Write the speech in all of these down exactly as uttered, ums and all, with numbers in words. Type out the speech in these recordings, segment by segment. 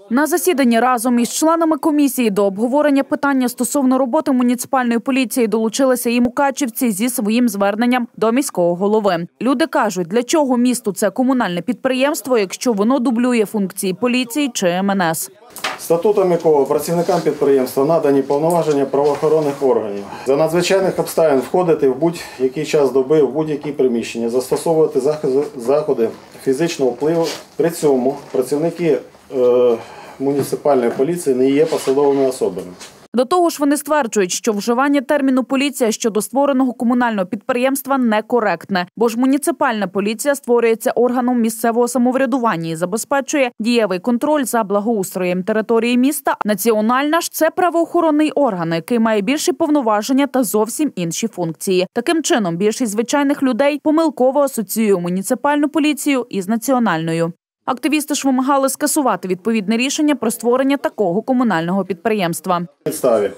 На засіданні разом із членами комісії до обговорення питання стосовно роботи муніципальної поліції долучилися і мукачівці зі своїм зверненням до міського голови. Люди кажуть, для чого місту це комунальне підприємство, якщо воно дублює функції поліції чи ем ен ес. Статутом якого працівникам підприємства надані повноваження правоохоронних органів. За надзвичайних обставин входити в будь-який час доби, в будь-які приміщення, застосовувати заходи фізичного впливу. При цьому працівники е, муніципальної поліції не є посадовими особами. До того ж, вони стверджують, що вживання терміну «поліція» щодо створеного комунального підприємства некоректне, бо ж муніципальна поліція створюється органом місцевого самоврядування і забезпечує дієвий контроль за благоустроєм території міста. Національна ж – це правоохоронний орган, який має більші повноваження та зовсім інші функції. Таким чином, більшість звичайних людей помилково асоціює муніципальну поліцію із національною. Активісти ж вимагали скасувати відповідне рішення про створення такого комунального підприємства. Підставі.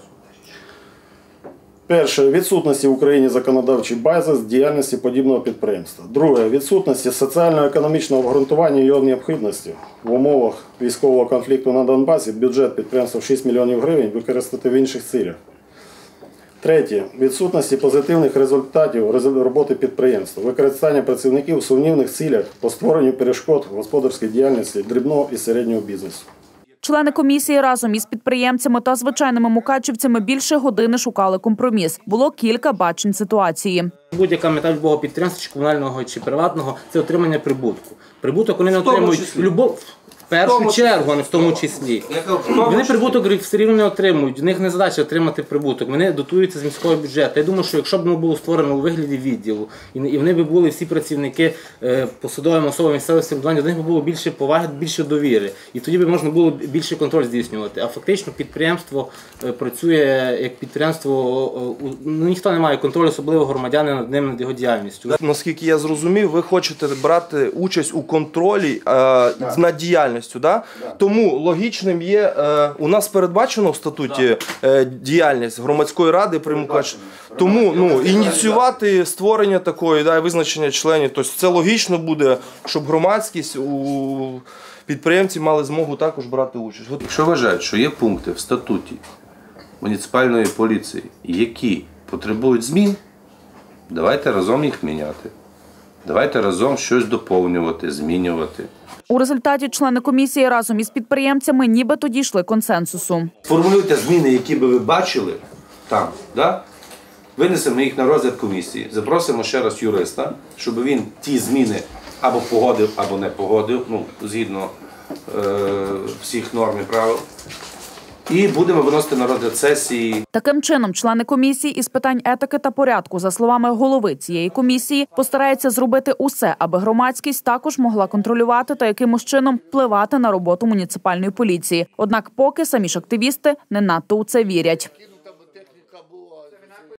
Перше. Відсутності в Україні законодавчої бази з діяльності подібного підприємства. Друге. Відсутності соціально-економічного обґрунтування його необхідності. В умовах військового конфлікту на Донбасі бюджет підприємства в шість мільйонів гривень використати в інших цілях. Третє. Відсутності позитивних результатів роботи підприємства. Використання працівників у сумнівних цілях по створенню перешкод господарській діяльності дрібного і середнього бізнесу. Члени комісії разом із підприємцями та звичайними мукачівцями більше години шукали компроміс. Було кілька бачень ситуації. Будь-яка мета любого підприємства, чи комунального, чи приватного – це отримання прибутку. Прибуток вони не отримують любов. В першу чергу, а не в тому числі. Вони прибуток все рівно не отримують, у них не задача отримати прибуток, вони дотуються з міського бюджету. Я думаю, що якщо б воно було створено у вигляді відділу, і вони б були всі працівники посадовими особами місцевого самоврядування, до них б було більше поваги, більше довіри. І тоді б можна було більше контроль здійснювати. А фактично підприємство працює як підприємство, ну, ніхто не має контролю, особливо громадяни над ним, над його діяльністю. Наскільки я зрозумів, ви хочете брати участь у контролі е, над діяльністю. Да? Да. Тому логічним є, е, у нас передбачено в статуті е, діяльність громадської ради при Мукачеві. Тому ну, ініціювати створення такої, да, визначення членів, тобто це логічно буде, щоб громадськість у підприємці мали змогу також брати участь. Якщо вважають, що є пункти в статуті муніципальної поліції, які потребують змін, давайте разом їх міняти. Давайте разом щось доповнювати, змінювати. У результаті члени комісії разом із підприємцями нібито дійшли консенсусу. Формулюйте зміни, які би ви бачили там, да? Винесемо їх на розгляд комісії, запросимо ще раз юриста, щоб він ті зміни або погодив, або не погодив, ну, згідно е всіх норм і правил. І будемо виносити на розгляд сесії. Таким чином, члени комісії із питань етики та порядку, за словами голови цієї комісії, постараються зробити усе, аби громадськість також могла контролювати та якимось чином впливати на роботу муніципальної поліції. Однак поки самі ж активісти не надто у це вірять.